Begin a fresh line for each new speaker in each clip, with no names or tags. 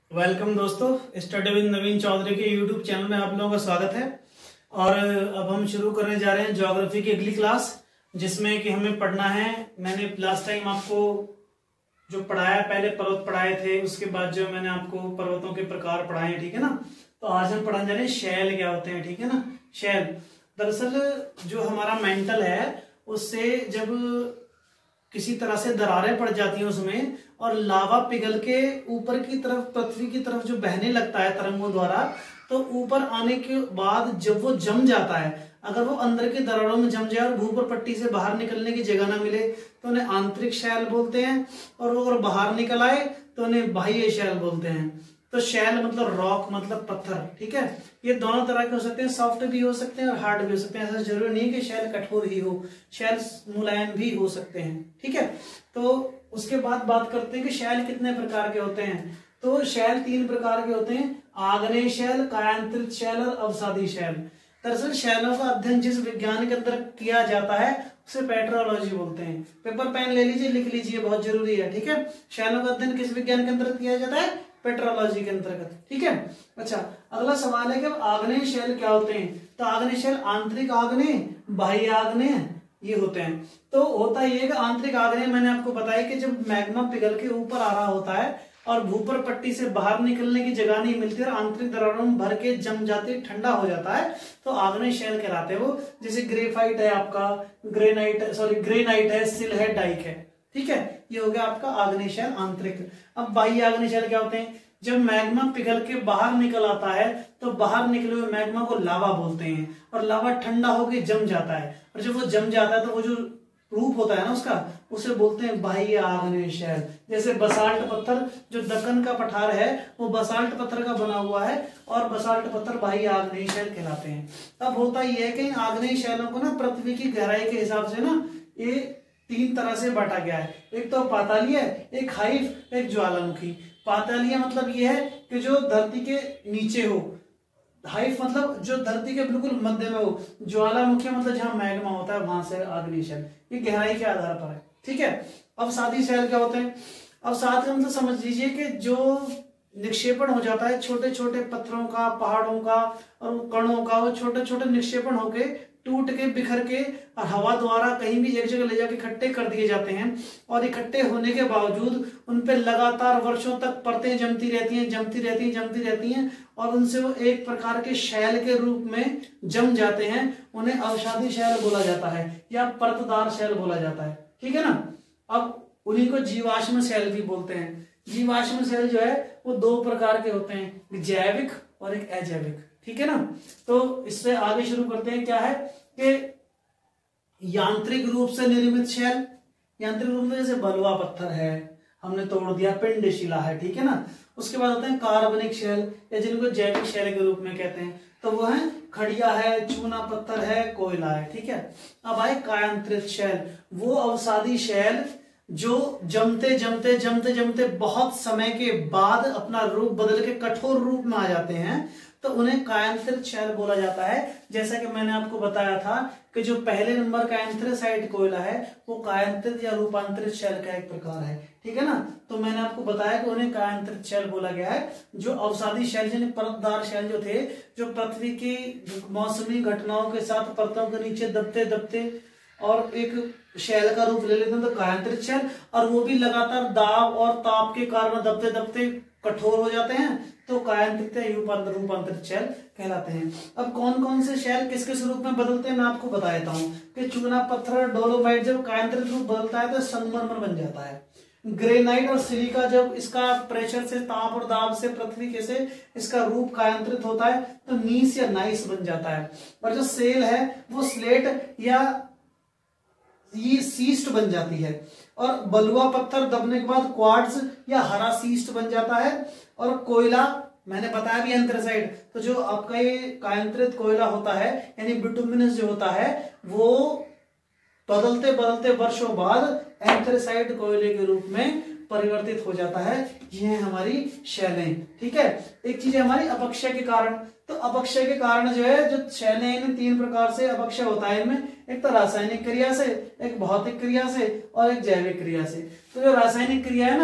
Welcome दोस्तों, study with नवीन चौधरी के YouTube channel में आप लोगों का स्वागत है। और अब हम शुरू करने जा रहे हैं ज्योग्राफी की अगली क्लास, जिसमें कि हमें पढ़ना है। मैंने लास्ट टाइम आपको जो पढ़ाया, पहले पर्वत पढ़ाए थे, उसके बाद जो मैंने आपको पर्वतों के प्रकार पढ़ाए हैं, ठीक है ना। तो आज हम पढ़ने जा रहे हैं शैल क्या होते हैं, ठीक है ना। शैल दरअसल जो हमारा मेंटल है, उससे जब किसी तरह से दरारें पड़ जाती हैं उसमें, और लावा पिघल के ऊपर की तरफ, पृथ्वी की तरफ जो बहने लगता है तरंगों द्वारा, तो ऊपर आने के बाद जब वो जम जाता है, अगर वो अंदर की दरारों में जम जाए और भूपर पट्टी से बाहर निकलने की जगह ना मिले तो उन्हें आंतरिक शैल बोलते हैं, और वो अगर बाहर निकल आए तो उन्हें बाह्य शैल बोलते हैं। तो शैल मतलब रॉक, मतलब पत्थर, ठीक है। ये दोनों तरह के हो सकते हैं, सॉफ्ट भी हो सकते हैं और हार्ड भी हो सकते हैं। ऐसा जरूरी नहीं कि शैल कठोर ही हो, शैल मुलायम भी हो सकते हैं, ठीक है। तो उसके बाद बात करते हैं कि शैल कितने प्रकार के होते हैं। तो शैल 3 प्रकार के होते हैं: आग्नेय शैल, कायांतरित शैल और अवसादी शैल। दरअसल शैलों का अध्ययन जिस विज्ञान के अंदर किया जाता है उसे पेट्रोलॉजी बोलते हैं। पेपर पेन ले लीजिए, लिख लीजिए, बहुत जरूरी है, ठीक है। शैलों का अध्ययन किस विज्ञान के अंदर किया जाता है? पेट्रोलॉजी के अंतर्गत, ठीक है। अच्छा, अगला सवाल है कि आग्नेय शैल क्या होते हैं। तो आग्नेय शैल आंतरिक आग्नेय, बाह्य आग्नेय, ये होते हैं। तो होता ये है कि आंतरिक आग्नेय मैंने आपको बताया कि जब मैग्मा पिघल के ऊपर आ रहा होता है और भूपर पट्टी से बाहर निकलने की जगह नहीं मिलती और आंतरिक दरारों में भर के जम जाते, ठंडा हो जाता है, तो आग्नेय शैल कहलाते हैं वो। जैसे ग्रेफाइट है आपका, ग्रेनाइट है, सिल है, डाइक है, ठीक है। ये हो गया आपका आग्नेय शैल आंतरिक। अब बाह्य आग्नेय शैल क्या होते हैं? जब मैग्मा पिघल के बाहर निकल आता है तो बाहर निकले हुए मैग्मा को लावा बोलते हैं, और लावा ठंडा होकर जम जाता है, और जब वो जम जाता है तो वो जो रूप होता है ना उसका, उसे बोलते हैं बाह्य आग्नेय शैल। जैसे बसाल्ट पत्थर, जो दक्कन का पठार है वो बसाल्ट पत्थर का बना हुआ है, और बसाल्ट पत्थर बाह्य आग्नेय शैल कहलाते हैं। अब होता यह है कि इन आग्नेय शैलों को ना पृथ्वी की गहराई के हिसाब से ना ये 3 तरह से बांटा गया है। एक तो पातालीय, एक हाइफ, एक ज्वालामुखी। पातालीय मतलब यह है कि जो धरती के नीचे हो, हाइफ मतलब जो धरती के बिल्कुल मध्य में हो, ज्वालामुखी मतलब जहां मैग्मा होता है वहां से आग्नेय शैल, ये गहराई के आधार पर है, ठीक है। अवसादी शैल क्या होते हैं? अवसाद का मतलब समझ लीजिए कि जो निक्षेपण हो जाता है छोटे छोटे पत्थरों का, पहाड़ों का और कणों का, वो छोटे छोटे निक्षेपण होके, टूट के, बिखर के और हवा द्वारा कहीं भी एक जगह ले जाके इकट्ठे कर दिए जाते हैं, और इकट्ठे होने के बावजूद उन पे लगातार वर्षों तक परतें जमती रहती हैं, जमती रहती हैं, जमती रहती हैं, और उनसे वो एक प्रकार के शैल के रूप में जम जाते हैं। उन्हें अवसादी शैल बोला जाता है या परतदार शैल बोला जाता है, ठीक है ना। अब उन्हीं को जीवाश्म शैल भी बोलते हैं। जीवाश्म शैल जो है वो 2 प्रकार के होते हैं, जैविक और एक अजैविक, ठीक है ना। तो इससे आगे शुरू करते हैं। क्या है कि यांत्रिक रूप से निर्मित शैल, यांत्रिक रूप में जैसे बलुआ पत्थर है, हमने तोड़ दिया, पिंड शिला है, ठीक है ना। उसके बाद होते हैं कार्बनिक शैल, या जिनको जैविक शैल के रूप में कहते हैं, तो वो है खड़िया है, चूना पत्थर है, कोयला है, ठीक है। अब आए कायांतरित शैल, वो अवसादी शैल जो जमते जमते जमते जमते बहुत समय के बाद अपना रूप बदल के कठोर रूप में आ जाते हैं, तो उन्हें कायांतरित शैल बोला जाता है। जैसा कि मैंने आपको बताया था कि जो पहले नंबर का एंथ्रेसाइट कोयला है वो कायांतरित या रूपांतरित शैल का एक प्रकार है, ठीक है ना। तो मैंने आपको बताया कि उन्हें कायांतरित शैल बोला गया है। जो अवसादी शैल यानी परतदार शैल जो थे, जो पृथ्वी की मौसमी घटनाओं के साथ परतों के नीचे दबते दबते और एक शैल का रूप ले लेते हैं, तो कायांतरित शैल, और वो भी लगातार दाब और ताप के कारण दबते दबते कठोर हो जाते हैं, तो कायांतरित या रूपांतरित शैल कहलाते हैं। अब कौन कौन से शैल किस किस रूप में बदलते हैं मैं आपको बता देता हूँ कि चूना पत्थर, डोलोमाइट जब कायांतरित रूप बदलता है तो संगमरमर बन जाता है। ग्रेनाइट और सिलिका जब इसका प्रेशर से, ताप और दाब से, पृथ्वी के से इसका रूप कायांतरित होता है तो नीस या नाइस बन जाता है। और जो सेल है वो स्लेट या ये सीस्ट बन जाती है, और बलुआ पत्थर दबने के बाद क्वार्ट्ज या हरा सीस्ट बन जाता है। और कोयला मैंने बताया भी एंथ्रेसाइट, तो जो आपका ये कायांतरित कोयला होता है यानी बिटुमिनस जो होता है वो बदलते बदलते वर्षों बाद एंथ्रेसाइट कोयले के रूप में परिवर्तित हो जाता है। ये है हमारी शैलें, ठीक है। एक चीज है हमारी अपक्षय के कारण। तो अपक्षय के कारण जो है, जो शैलें इन 3 प्रकार से अपक्षय होता है इनमें, एक तो रासायनिक क्रिया से, एक भौतिक क्रिया से और एक जैविक क्रिया से। तो जो रासायनिक क्रिया है ना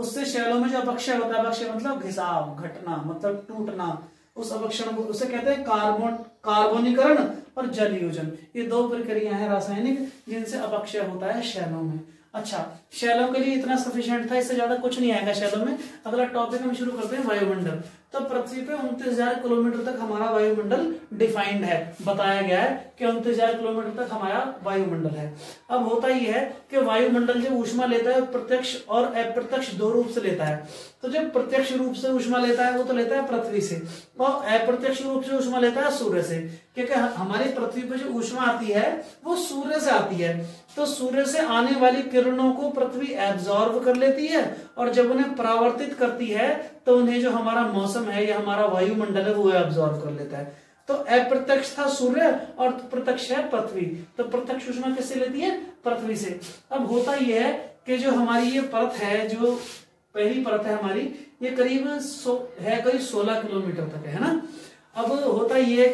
उससे शैलों में जो अपक्षय होता है, अपक्षय मतलब घिसाव, घटना, मतलब टूटना, उस अपक्षण को उसे कहते हैं कार्बोनीकरण और जलयोजन। ये दो प्रक्रिया है रासायनिक जिनसे अपक्षय होता है शैलों में। अच्छा, शैलों के लिए इतना सफिशिएंट था, इससे ज्यादा कुछ नहीं आएगा शैलों में। अगला टॉपिक हम शुरू करते हैं वायुमंडल। तो पृथ्वी पे 29,000 किलोमीटर तक हमारा वायुमंडल डिफाइंड है, बताया गया है कि 29,000 किलोमीटर तक हमारा वायुमंडल है। अब होता यह है कि वायुमंडल जब ऊष्मा लेता है प्रत्यक्ष और अप्रत्यक्ष दो रूप से लेता है। तो जब प्रत्यक्ष रूप से ऊष्मा लेता है वो तो लेता है पृथ्वी से, और अप्रत्यक्ष रूप से ऊष्मा लेता है सूर्य से, क्योंकि हमारी पृथ्वी पर जो ऊष्मा आती है वो सूर्य से आती है। तो सूर्य से आने वाली किरणों को पृथ्वी एब्जॉर्ब कर लेती है, और जब उन्हें परावर्तित करती है तो उन्हें जो हमारा मौसम है या हमारा वायुमंडल है वो एब्जॉर्ब कर लेता है। तो अप्रत्यक्ष था सूर्य और प्रत्यक्ष है पृथ्वी। तो प्रत्यक्ष ऊष्मा किससे लेती है? पृथ्वी से। अब होता यह है कि जो हमारी ये परत है, जो पहली परत है हमारी, ये करीब करीब 16 किलोमीटर तक है ना। अब होता यह है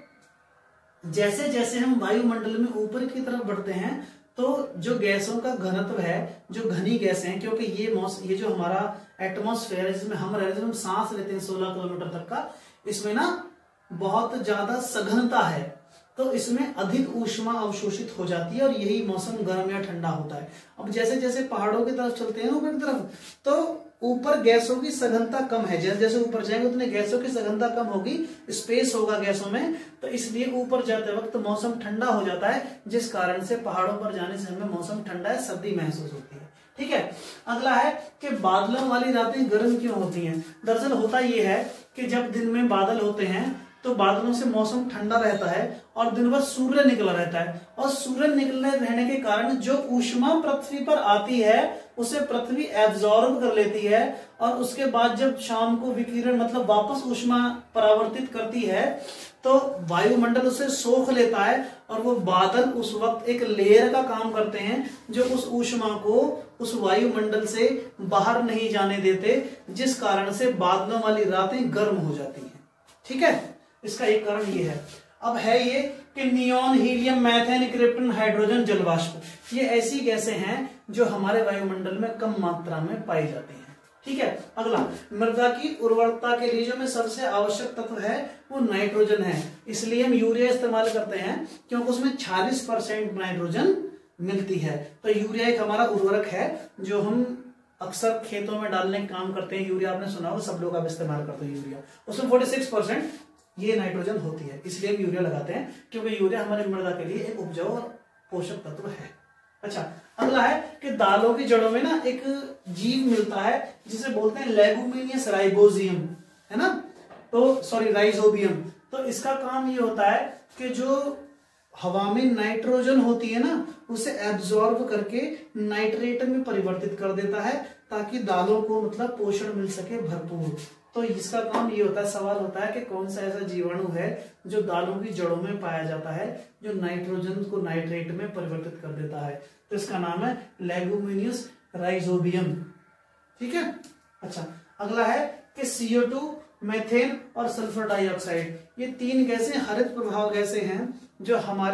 कि जैसे जैसे हम वायुमंडल में ऊपर की तरफ बढ़ते हैं तो जो गैसों का घनत्व है, जो घनी गैसें हैं, क्योंकि ये जो हमारा एटमॉस्फेयर है जिसमें हम रहते हैं, हम सांस लेते हैं 16 किलोमीटर तक का, इसमें ना बहुत ज्यादा सघनता है, तो इसमें अधिक ऊष्मा अवशोषित हो जाती है और यही मौसम गर्म या ठंडा होता है। अब जैसे जैसे पहाड़ों की तरफ चलते हैं ऊपर की तरफ, तो ऊपर गैसों की सघनता कम है, जैसे जैसे ऊपर जाएंगे उतने गैसों की सघनता कम होगी, स्पेस होगा गैसों में, तो इसलिए ऊपर जाते वक्त मौसम ठंडा हो जाता है, जिस कारण से पहाड़ों पर जाने से हमें मौसम ठंडा है, सर्दी महसूस होती है। ठीक है। अगला है कि बादलों वाली रातें गर्म क्यों होती हैं। दरअसल होता यह है कि जब दिन में बादल होते हैं तो बादलों से मौसम ठंडा रहता है और दिन भर सूर्य निकला रहता है, और सूर्य निकलने रहने के कारण जो ऊष्मा पृथ्वी पर आती है उसे पृथ्वी एब्जॉर्ब कर लेती है, और उसके बाद जब शाम को विकिरण मतलब वापस ऊष्मा परावर्तित करती है तो वायुमंडल उसे सोख लेता है, और वो बादल उस वक्त एक लेयर का काम करते हैं जो उस ऊष्मा को उस वायुमंडल से बाहर नहीं जाने देते, जिस कारण से बादलों वाली रातें गर्म हो जाती हैं। ठीक है, इसका एक कारण ये है। अब है ये कि neon, helium, methane, krypton, hydrogen, जलवाष्प, ये ऐसी गैसें हैं जो हमारे वायुमंडल में कम मात्रा में पाई जाती हैं। ठीक है। अगला, मृदा की उर्वरता के लिए जो में सबसे आवश्यक तत्व है वो नाइट्रोजन है, इसलिए हम यूरिया इस्तेमाल करते हैं क्योंकि उसमें 46% नाइट्रोजन मिलती है। तो यूरिया एक हमारा उर्वरक है जो हम अक्सर खेतों में डालने का काम करते हैं। यूरिया आपने सुना होगा, सब लोग आप इस्तेमाल करते हैं यूरिया, उसमें 46% ये नाइट्रोजन होती है, इसलिए हम यूरिया लगाते हैं क्योंकि यूरिया हमारे मृदा के लिए एक उपजाऊ और पोषक तत्व है। अच्छा, अगला है कि दालों की जड़ों में ना एक जीव मिलता है जिसे बोलते हैं लेगुमिनियस राइबोजियम, है ना, तो सॉरी राइजोबियम। तो इसका काम ये होता है कि जो हवा में नाइट्रोजन होती है ना उसे एब्जॉर्ब करके नाइट्रेट में परिवर्तित कर देता है ताकि दालों को मतलब पोषण मिल सके भरपूर। तो इसका काम ये होता है, सवाल होता है कि कौन सा ऐसा जीवाणु है जो दालों की जड़ों में पाया जाता है जो नाइट्रोजन को नाइट्रेट में परिवर्तित कर देता है, तो इसका नाम है लेगुमिनियस राइजोबियम। ठीक है। अच्छा, अगला है कि CO2, मेथेन और सल्फर डाइऑक्साइड, ये तीन गैसें हरित प्रभाव गैसें हैं जो हमारा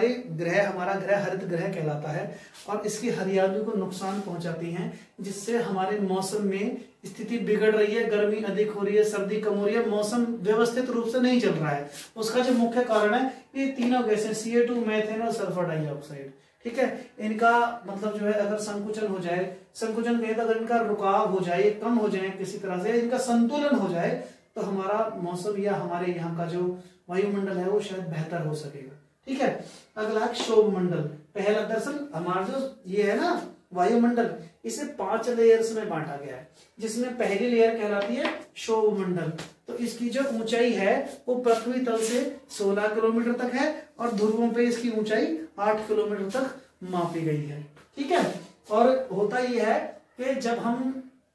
ग्रह हरित ग्रह कहलाता है, और इसकी हरियाली को नुकसान पहुंचाती हैं, जिससे हमारे मौसम में स्थिति बिगड़ रही है, गर्मी अधिक हो रही है, सर्दी कम हो रही है, मौसम व्यवस्थित रूप से नहीं चल रहा है। उसका जो मुख्य कारण है ये तीनों गैसें CO2, मेथेन और सल्फर डाइऑक्साइड। ठीक है। इनका मतलब जो है अगर संकुचन हो जाए, संकुचन कहे तो अगर इनका रुकाव हो जाए, कम हो जाए किसी तरह से, इनका संतुलन हो जाए तो हमारा मौसम या हमारे यहाँ का जो वायुमंडल है वो शायद बेहतर हो सकेगा। ठीक है। अगला क्षोभ मंडल। पहला, दरअसल हमारा जो ये है ना वायुमंडल, इसे 5 लेयर्स में बांटा गया है, जिसमें पहली लेयर कहलाती है क्षोभ मंडल। तो इसकी जो ऊंचाई है वो पृथ्वी तल से 16 किलोमीटर तक है, और ध्रुवों पे इसकी ऊंचाई 8 किलोमीटर तक मापी गई है। ठीक है। और होता यह है कि जब हम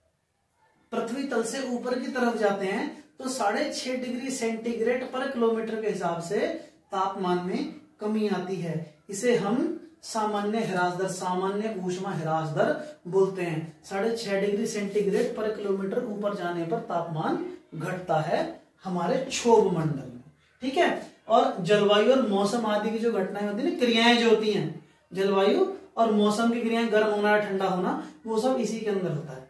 पृथ्वी तल से ऊपर की तरफ जाते हैं तो 6.5 डिग्री सेंटीग्रेड पर किलोमीटर के हिसाब से तापमान में कमी आती है। इसे हम सामान्य ह्रास दर, सामान्य ऊष्मा ह्रास दर बोलते हैं। 6.5 डिग्री सेंटीग्रेड पर किलोमीटर ऊपर जाने पर तापमान घटता है हमारे क्षोभ मंडल में। ठीक है। और जलवायु और मौसम आदि की जो घटनाएं होती है, क्रियाएं जो होती हैं, जलवायु और मौसम की क्रियाएं, गर्म होना, ठंडा होना, वो सब इसी के अंदर होता है।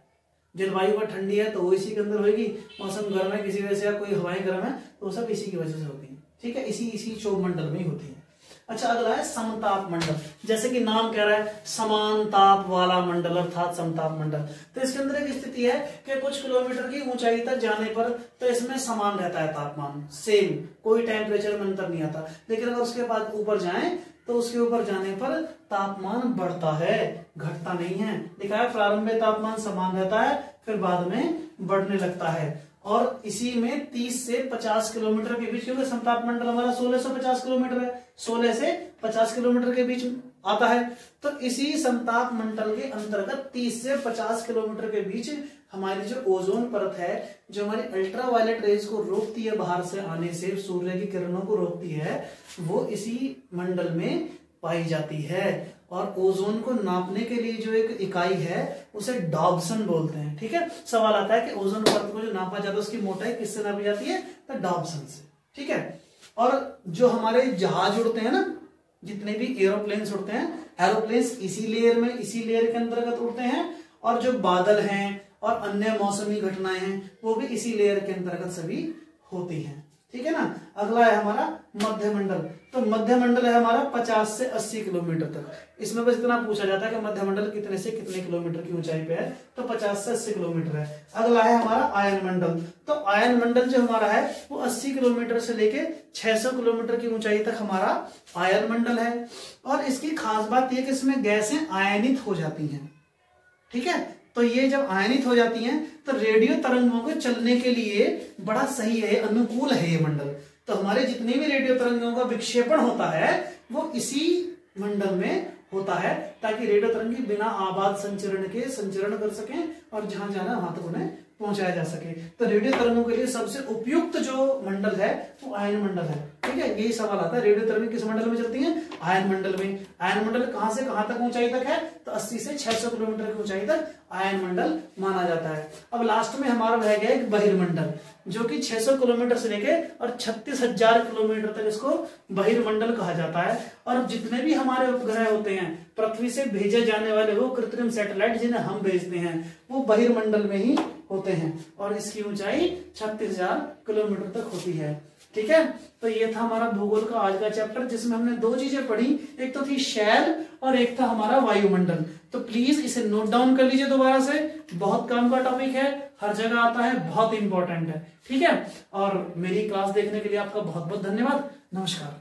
जलवायु अगर ठंडी है तो वो इसी के अंदर होगी, मौसम गर्म है किसी वजह से या कोई हवाएं गर्म है तो वो सब इसी की वजह से होती है। ठीक है, इसी क्षोभ मंडल में ही होती है। अच्छा, अगला है समताप मंडल। जैसे कि नाम कह रहा है समान ताप वाला मंडल अर्थात समताप मंडल। तो इसके अंदर एक स्थिति है कि कुछ किलोमीटर की ऊंचाई तक जाने पर तो इसमें समान रहता है तापमान, सेम, कोई टेम्परेचर में अंतर नहीं आता। लेकिन अगर उसके बाद ऊपर जाएं तो उसके ऊपर जाने पर तापमान बढ़ता है, घटता नहीं है। लिखा है प्रारंभ में तापमान समान रहता है, फिर बाद में बढ़ने लगता है। और इसी में 30 से 50 किलोमीटर के बीच, क्योंकि समताप मंडल हमारा 1650 किलोमीटर है, 16 से 50 किलोमीटर के बीच आता है। तो इसी समताप मंडल के अंतर्गत 30 से 50 किलोमीटर के बीच हमारी जो ओजोन परत है, जो हमारी अल्ट्रावायलेट रेज को रोकती है बाहर से आने से, सूर्य की किरणों को रोकती है, वो इसी मंडल में पाई जाती है। और ओजोन को नापने के लिए जो एक इकाई है उसे डॉब्सन बोलते हैं। ठीक है, सवाल आता है कि ओजोन परत को जो नापा जाता है उसकी मोटाई किससे नापी जाती है, तो डॉब्सन से। ठीक है, और जो हमारे जहाज उड़ते हैं ना, जितने भी एरोप्लेन्स उड़ते हैं, एरोप्लेन्स इसी लेयर में, इसी लेयर के अंतर्गत उड़ते हैं। और जो बादल हैं और अन्य मौसमी घटनाएं हैं वो भी इसी लेयर के अंतर्गत सभी होती हैं। ठीक है ना। अगला है हमारा मध्य मंडल। तो मध्य मंडल है हमारा 50 से 80 किलोमीटर तक। इसमें बस इतना पूछा जाता है कि मध्य मंडल कितने से कितने किलोमीटर की ऊंचाई पे है, तो 50 से 80 किलोमीटर है। अगला है हमारा आयन मंडल। तो आयन मंडल जो हमारा है वो 80 किलोमीटर से लेके 600 किलोमीटर की ऊंचाई तक हमारा आयन मंडल है। और इसकी खास बात यह कि इसमें गैसें आयनित हो जाती हैं। ठीक है, तो ये जब आयनित हो जाती हैं तो रेडियो तरंगों को चलने के लिए बड़ा सही है, अनुकूल है ये मंडल। तो हमारे जितने भी रेडियो तरंगों का विक्षेपण होता है वो इसी मंडल में होता है, ताकि रेडियो तरंगी बिना आबाद संचरण के संचरण कर सकें और जहां जाना वहां तक उन्हें पहुंचाया जा सके। तो रेडियो तरंगों के लिए सबसे उपयुक्त जो मंडल है वो आयन मंडल है। ठीक है, यही सवाल आता है, रेडियो तरंग किस मंडल में चलती है, आयन मंडल में। आयन मंडल कहां से कहां तक ऊंचाई तक है, तो 80 से 600 किलोमीटर की ऊंचाई तक आयन मंडल माना जाता है। अब लास्ट में हमारा रह गया एक बहिर्मंडल, जो कि 600 किलोमीटर से लेके और 36,000 किलोमीटर तक इसको बहिर्मंडल कहा जाता है। और जितने भी हमारे उपग्रह होते हैं, पृथ्वी से भेजे जाने वाले वो कृत्रिम सैटेलाइट जिन्हें हम भेजते हैं, वो बहिर्मंडल में ही होते हैं। और इसकी ऊंचाई 36,000 किलोमीटर तक होती है। ठीक है, तो ये था हमारा भूगोल का आज का चैप्टर, जिसमें हमने दो चीजें पढ़ी, एक तो थी शैल और एक था हमारा वायुमंडल। तो प्लीज इसे नोट डाउन कर लीजिए दोबारा से, बहुत काम का टॉपिक है, हर जगह आता है, बहुत इंपॉर्टेंट है। ठीक है, और मेरी क्लास देखने के लिए आपका बहुत बहुत धन्यवाद। नमस्कार।